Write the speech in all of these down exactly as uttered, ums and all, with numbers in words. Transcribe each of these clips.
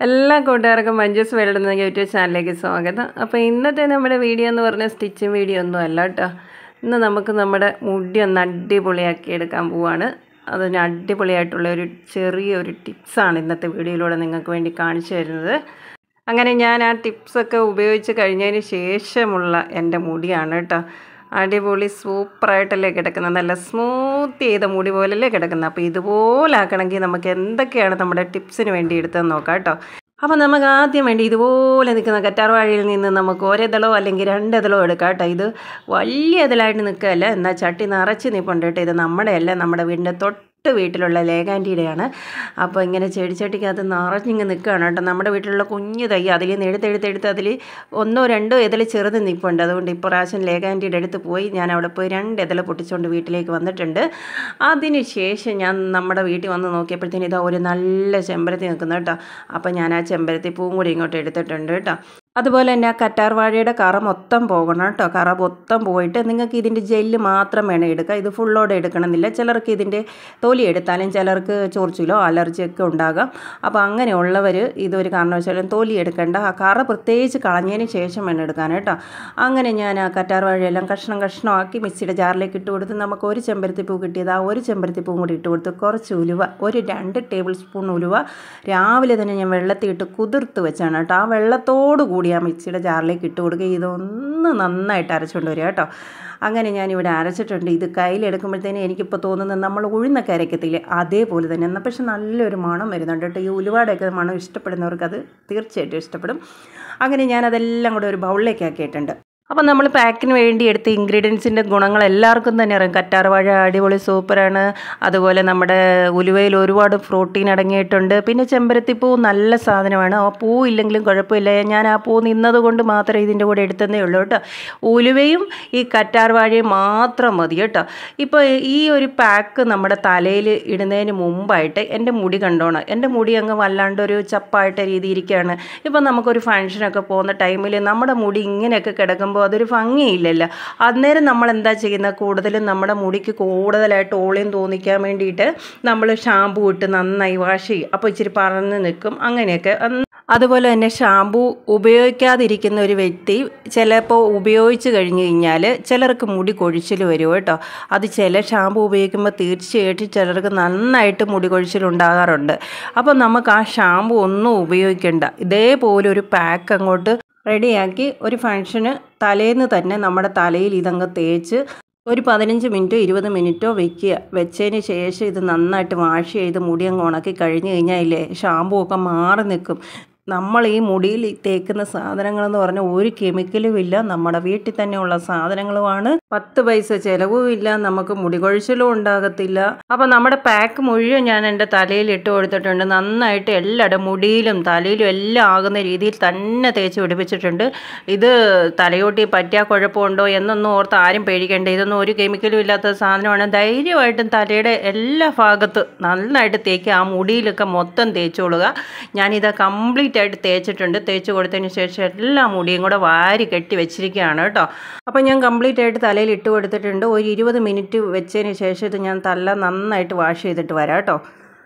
എല്ലാ കൂട്ടുകാർക്കും മഞ്ജൂസ് വേൾഡ് എന്ന യൂട്യൂബ് ചാനലിലേക്ക് സ്വാഗതം. അപ്പോൾ ഇന്നത്തെ നമ്മുടെ വീഡിയോ എന്ന് പറഞ്ഞാൽ സ്റ്റിച്ചിങ് വീഡിയോ ഒന്നും അല്ല കേട്ടോ. ഇന്ന് നമുക്ക് നമ്മുടെ മുടി ഒന്ന് അടിപൊളിയാക്കി എടുക്കാൻ പോവാണ്. അതിന് അടിപൊളിയായിട്ടുള്ള ഒരു ചെറിയൊരു ടിപ്സാണ് ഇന്നത്തെ വീഡിയോയിലൂടെ നിങ്ങൾക്ക് വേണ്ടി കാണിച്ചു തരുന്നത്. അങ്ങനെ ഞാൻ ആ ടിപ്സൊക്കെ ഉപയോഗിച്ച് കഴിഞ്ഞതിന് ശേഷമുള്ള എൻ്റെ മുടിയാണ് കേട്ടോ. അടിപൊളി സൂപ്പറായിട്ടല്ലേ കിടക്കുന്നത്, നല്ല സ്മൂത്ത് ചെയ്ത മുടി പോലല്ലേ കിടക്കുന്നത്. അപ്പോൾ ഇതുപോലെ ആക്കണമെങ്കിൽ നമുക്ക് എന്തൊക്കെയാണ് നമ്മുടെ ടിപ്സിന് വേണ്ടി എടുത്തതെന്ന് നോക്കാം കേട്ടോ. അപ്പോൾ നമുക്ക് ആദ്യം വേണ്ടി ഇതുപോലെ നിൽക്കുന്ന കറ്റാർവാഴയിൽ നിന്ന് നമുക്ക് ഒരിതളോ അല്ലെങ്കിൽ രണ്ടിതളോ എടുക്കാം കേട്ടോ. ഇത് വലിയ ഇതിലായിട്ട് നിൽക്കുകയല്ല, എന്നാൽ ചട്ടി നിറച്ച് നിൽപ്പുണ്ട് കേട്ടോ. ഇത് നമ്മുടെ അല്ല, നമ്മുടെ വീടിൻ്റെ തൊട്ട് വീട്ടിലുള്ള ലേഖാൻ്റിയുടെയാണ്. അപ്പോൾ ഇങ്ങനെ ചെടിച്ചട്ടിക്കകത്ത് നിറഞ്ഞിങ്ങ് നിൽക്കുകയാണ് കേട്ടോ. നമ്മുടെ വീട്ടിലുള്ള കുഞ്ഞു തൈ അതിൽ നിന്ന് എടുത്തെടുത്തെടുത്ത് അതിൽ ഒന്നോ രണ്ടോ ഇതിൽ ചെറുത് നിൽപ്പുണ്ട്. അതുകൊണ്ട് ഇപ്രാവശ്യം ലേഖാൻ്റിയുടെ അടുത്ത് പോയി ഞാൻ അവിടെ പോയി രണ്ട് ഇതിൽ പൊട്ടിച്ചുകൊണ്ട് വീട്ടിലേക്ക് വന്നിട്ടുണ്ട്. അതിന് ശേഷം ഞാൻ നമ്മുടെ വീട്ടിൽ വന്ന് നോക്കിയപ്പോഴത്തേന് ഇതാ ഒരു നല്ല ചെമ്പരത്തി നിൽക്കുന്നു കേട്ടോ. അപ്പോൾ ഞാൻ ആ ചെമ്പരത്തി പൂവും കൂടി ഇങ്ങോട്ട് എടുത്തിട്ടുണ്ട് കേട്ടോ. അതുപോലെ തന്നെ ആ കറ്റാർവാഴയുടെ കറ മൊത്തം പോകണം കേട്ടോ. കറ മൊത്തം പോയിട്ട് നിങ്ങൾക്ക് ഇതിൻ്റെ ജെല്ല് മാത്രം വേണം എടുക്കുക. ഇത് ഫുള്ളോടെ എടുക്കണമെന്നില്ല. ചിലർക്ക് ഇതിൻ്റെ തൊലി എടുത്താലും ചിലർക്ക് ചൊറിച്ചിലോ അലർജിയൊക്കെ ഉണ്ടാകാം. അപ്പോൾ അങ്ങനെയുള്ളവർ ഇതൊരു കാരണവശാലും തൊലി എടുക്കേണ്ട. ആ കറ പ്രത്യേകിച്ച് കളഞ്ഞതിന് ശേഷം വേണം എടുക്കാൻ കേട്ടോ. അങ്ങനെ ഞാൻ ആ കറ്റാർവാഴയെല്ലാം കഷ്ണം കഷ്ണമാക്കി മിക്സിയുടെ ജാറിലേക്ക് ഇട്ട് കൊടുത്ത് നമുക്ക് ഒരു ചെമ്പരത്തിപ്പൂ കിട്ടിയത് ആ ഒരു ചെമ്പരത്തിപ്പൂവും കൂടി ഇട്ട് കൊടുത്ത് കുറച്ച് ഉലുവ, ഒരു രണ്ട് ടേബിൾ സ്പൂൺ ഉലുവ രാവിലെ തന്നെ ഞാൻ വെള്ളത്തിൽ ഇട്ട് കുതിർത്ത് വെച്ചാണ് കേട്ടോ. ആ വെള്ളത്തോട് കൂടി ആ മിക്സിയുടെ ജാറിലേക്ക് ഇട്ട് കൊടുക്കുക. ഇതൊന്ന് നന്നായിട്ട് അരച്ചുകൊണ്ട് വരിക കേട്ടോ. അങ്ങനെ ഞാനിവിടെ അരച്ചിട്ടുണ്ട്. ഇത് കയ്യിലെടുക്കുമ്പോഴത്തേനും എനിക്കിപ്പോൾ തോന്നുന്നത് നമ്മൾ ഉഴുന്നൊക്കെ അരക്കത്തില്ലേ അതേപോലെ തന്നെ, എന്നാൽ പക്ഷെ നല്ലൊരു മണം വരുന്നുണ്ട് കേട്ടോ. ഈ ഉലുവയുടെയൊക്കെ മണം ഇഷ്ടപ്പെടുന്നവർക്ക് അത് തീർച്ചയായിട്ടും ഇഷ്ടപ്പെടും. അങ്ങനെ ഞാനതെല്ലാം കൂടെ ഒരു ബൗളിലേക്ക് ആക്കിയിട്ടുണ്ട്. അപ്പോൾ നമ്മൾ പാക്കിന് വേണ്ടി എടുത്ത ഇൻഗ്രീഡിയൻസിൻ്റെ ഗുണങ്ങൾ എല്ലാവർക്കും തന്നെ അറിയാം. കറ്റാർവാഴ അടിപൊളി സൂപ്പറാണ്. അതുപോലെ നമ്മുടെ ഉലുവയിൽ ഒരുപാട് പ്രോട്ടീൻ അടങ്ങിയിട്ടുണ്ട്. പിന്നെ ചെമ്പരത്തിപ്പൂ നല്ല സാധനമാണ്. ആ പൂ ഇല്ലെങ്കിലും കുഴപ്പമില്ല. ഞാൻ ആ പൂ നിന്നത് കൊണ്ട് മാത്രമേ ഇതിൻ്റെ കൂടെ എടുത്തതേ ഉള്ളൂ കേട്ടോ. ഉലുവയും ഈ കറ്റാർവാഴയും മാത്രം മതി കേട്ടോ. ഇപ്പോൾ ഈ ഒരു പാക്ക് നമ്മുടെ തലയിൽ ഇടുന്നതിന് മുമ്പായിട്ട് എൻ്റെ മുടി കണ്ടോണം. എൻ്റെ മുടി അങ്ങ് വല്ലാണ്ടൊരു ചപ്പായിട്ട രീതി ഇരിക്കുകയാണ്. ഇപ്പോൾ നമുക്കൊരു ഫംഗ്ഷനൊക്കെ പോകുന്ന ടൈമിൽ നമ്മുടെ മുടി ഇങ്ങനെയൊക്കെ കിടക്കുമ്പോൾ അതൊരു ഭംഗിയില്ലല്ലോ. അന്നേരം നമ്മൾ എന്താ ചെയ്യുന്നത്, കൂടുതലും നമ്മുടെ മുടിക്ക് കൂടുതലായിട്ട് ഓളിയം തോന്നിക്കാൻ വേണ്ടിയിട്ട് നമ്മൾ ഷാമ്പൂ ഇട്ട് നന്നായി വാഷ് ചെയ്യും. അപ്പോൾ ഇച്ചിരി പറന്ന് നിൽക്കും അങ്ങനെയൊക്കെ. അതുപോലെ തന്നെ ഷാമ്പൂ ഉപയോഗിക്കാതിരിക്കുന്ന ഒരു വ്യക്തി ചിലപ്പോൾ ഉപയോഗിച്ച് കഴിഞ്ഞ് കഴിഞ്ഞാൽ ചിലർക്ക് മുടി കൊഴിച്ചിൽ വരും കേട്ടോ. അത് ചില ഷാമ്പൂ ഉപയോഗിക്കുമ്പോൾ തീർച്ചയായിട്ടും ചിലർക്ക് നന്നായിട്ട് മുടി കൊഴിച്ചിലുണ്ടാകാറുണ്ട്. അപ്പോൾ നമുക്ക് ആ ഷാമ്പൂ ഒന്നും ഉപയോഗിക്കേണ്ട. ഇതേപോലെ ഒരു പാക്ക് അങ്ങോട്ട് റെഡിയാക്കി ഒരു ഫംഗ്ഷന് തലേന്ന് തന്നെ നമ്മുടെ തലയിൽ ഇതങ്ങ് തേച്ച് ഒരു പതിനഞ്ച് മിനിറ്റോ ഇരുപത് മിനിറ്റോ വെക്കുക. വെച്ചതിന് ശേഷം ഇത് നന്നായിട്ട് വാഷ് ചെയ്ത് മുടി അങ്ങ് ഉണക്കി കഴിഞ്ഞ് കഴിഞ്ഞാൽ ഇല്ലേ ഷാമ്പൂ ഒക്കെ മാറി നിൽക്കും. നമ്മൾ ഈ മുടിയിൽ തേക്കുന്ന സാധനങ്ങളെന്ന് പറഞ്ഞാൽ ഒരു കെമിക്കലും ഇല്ല, നമ്മുടെ വീട്ടിൽ തന്നെയുള്ള സാധനങ്ങളുമാണ്. പത്ത് പൈസ ചിലവും ഇല്ല, നമുക്ക് മുടി കൊഴിച്ചിലും ഉണ്ടാകത്തില്ല. അപ്പോൾ നമ്മുടെ പാക്ക് മുഴുവൻ ഞാൻ എൻ്റെ തലയിൽ ഇട്ട് കൊടുത്തിട്ടുണ്ട്. നന്നായിട്ട് എല്ലായിടും മുടിയിലും തലയിലും എല്ലാം ആകുന്ന രീതിയിൽ തന്നെ തേച്ച് പിടിപ്പിച്ചിട്ടുണ്ട്. ഇത് തലയോട്ടി പറ്റിയാൽ കുഴപ്പമുണ്ടോ എന്നൊന്നും ഓർത്ത് ആരും പേടിക്കേണ്ട. ഇതൊന്നും ഒരു കെമിക്കലും ഇല്ലാത്ത സാധനമാണ്. ധൈര്യമായിട്ടും തലയുടെ എല്ലാ ഭാഗത്തും നന്നായിട്ട് തേക്കുക. ആ മുടിയിലൊക്കെ മൊത്തം തേച്ചോളുക. ഞാനിത് കംപ്ലീറ്റ് ആയിട്ട് തേച്ചിട്ടുണ്ട്. തേച്ച് കൊടുത്തതിന് ശേഷം എല്ലാ മുടിയും കൂടെ വാരി കെട്ടി വെച്ചിരിക്കുകയാണ് കേട്ടോ. അപ്പോൾ ഞാൻ കംപ്ലീറ്റ് ആയിട്ട് തലയിൽ ഇട്ട് കൊടുത്തിട്ടുണ്ട്. ഒരു ഇരുപത് മിനിറ്റ് വെച്ചതിന് ശേഷം ഇത് ഞാൻ തല നന്നായിട്ട് വാഷ് ചെയ്തിട്ട് വരാം കേട്ടോ.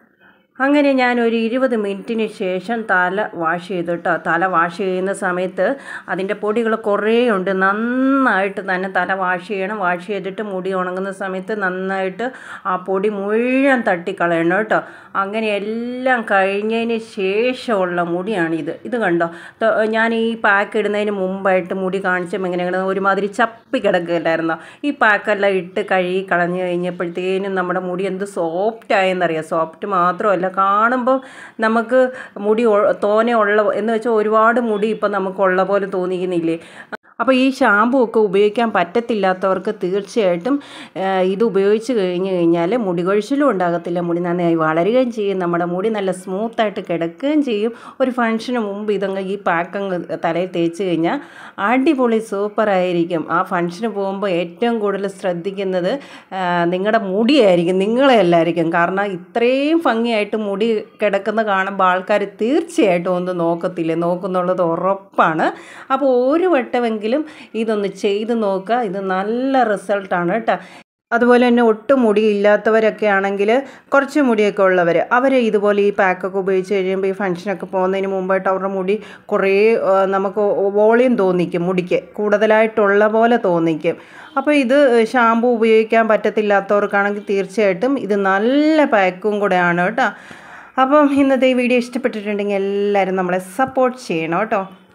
അങ്ങനെ ഞാൻ ഒരു ഇരുപത് മിനിറ്റിന് ശേഷം തല വാഷ് ചെയ്തിട്ടോ. തല വാഷ് ചെയ്യുന്ന സമയത്ത് അതിൻ്റെ പൊടികൾ കുറേ ഉണ്ട്. നന്നായിട്ട് തന്നെ തല വാഷ് ചെയ്യണം. വാഷ് ചെയ്തിട്ട് മുടി ഉണങ്ങുന്ന സമയത്ത് നന്നായിട്ട് ആ പൊടി മുഴുവൻ തട്ടിക്കളയണം കേട്ടോ. അങ്ങനെ എല്ലാം കഴിഞ്ഞതിന് ശേഷമുള്ള മുടിയാണിത്. ഇത് കണ്ടോ, ഞാൻ ഈ പാക്ക് ഇടുന്നതിന് മുമ്പായിട്ട് മുടി കാണിച്ചപ്പോൾ എങ്ങനെ കിടന്നു ഒരുമാതിരി ചപ്പി കിടക്കുകയില്ലായിരുന്നോ. ഈ പാക്കെല്ലാം ഇട്ട് കഴുകി കളഞ്ഞു കഴിഞ്ഞപ്പോഴത്തേനും നമ്മുടെ മുടി എന്ത് സോഫ്റ്റ് ആയെന്നറിയാം. സോഫ്റ്റ് മാത്രമല്ല, കാണുമ്പോൾ നമുക്ക് മുടി തോനെ ഉള്ള എന്ന് വെച്ചാൽ ഒരുപാട് മുടി ഇപ്പം നമുക്കുള്ള പോലെ തോന്നിക്കുന്നില്ലേ. അപ്പോൾ ഈ ഷാമ്പൂ ഒക്കെ ഉപയോഗിക്കാൻ പറ്റത്തില്ലാത്തവർക്ക് തീർച്ചയായിട്ടും ഇത് ഉപയോഗിച്ച് കഴിഞ്ഞ് കഴിഞ്ഞാൽ മുടി കൊഴിച്ചിലും ഉണ്ടാകത്തില്ല. മുടി നന്നായി വളരുകയും ചെയ്യും. നമ്മുടെ മുടി നല്ല സ്മൂത്തായിട്ട് കിടക്കുകയും ചെയ്യും. ഒരു ഫംഗ്ഷന് മുമ്പ് ഇതങ്ങ് ഈ പാക്കങ്ങ് തലയിൽ തേച്ച് കഴിഞ്ഞാൽ അടിപൊളി സൂപ്പറായിരിക്കും. ആ ഫംഗ്ഷന് പോകുമ്പോൾ ഏറ്റവും കൂടുതൽ ശ്രദ്ധിക്കുന്നത് നിങ്ങളുടെ മുടിയായിരിക്കും, നിങ്ങളെ എല്ലായിരിക്കും. കാരണം ഇത്രയും ഭംഗിയായിട്ട് മുടി കിടക്കുന്ന കാണുമ്പോൾ ആൾക്കാർ തീർച്ചയായിട്ടും ഒന്ന് നോക്കത്തില്ലേ, നോക്കുന്നുള്ളത് ഉറപ്പാണ്. അപ്പോൾ ഒരു വട്ടമെങ്കിലും ഇതൊന്ന് ചെയ്ത് നോക്കുക. ഇത് നല്ല റിസൾട്ടാണ് കേട്ടോ. അതുപോലെ തന്നെ ഒട്ടും മുടിയില്ലാത്തവരൊക്കെ ആണെങ്കിൽ കുറച്ച് മുടിയൊക്കെ ഉള്ളവർ അവർ ഇതുപോലെ ഈ പാക്കൊക്കെ ഉപയോഗിച്ച് കഴിയുമ്പോൾ ഈ ഫംഗ്ഷനൊക്കെ പോകുന്നതിന് മുമ്പായിട്ട് അവരുടെ മുടി കുറേ നമുക്ക് വോളിയം തോന്നിക്കും, മുടിക്ക് കൂടുതലായിട്ടുള്ള പോലെ തോന്നിക്കും. അപ്പോൾ ഇത് ഷാമ്പു ഉപയോഗിക്കാൻ പറ്റത്തില്ലാത്തവർക്കാണെങ്കിൽ തീർച്ചയായിട്ടും ഇത് നല്ല പാക്കും കൂടെയാണ് കേട്ടോ. അപ്പം ഇന്നത്തെ ഈ വീഡിയോ ഇഷ്ടപ്പെട്ടിട്ടുണ്ടെങ്കിൽ എല്ലാവരും നമ്മളെ സപ്പോർട്ട് ചെയ്യണം കേട്ടോ.